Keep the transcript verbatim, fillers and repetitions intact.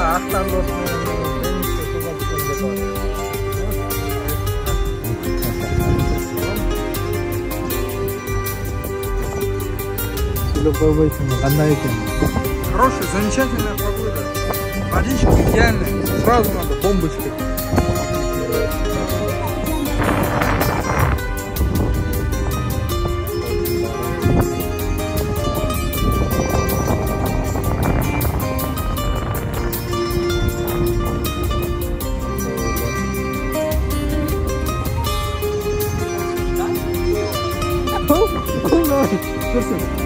ақтан досым Қандай екен? Хорошая, замечательная погода. Водичка идеальная. Сразу надо бомбочкой. Ой, ой, ой.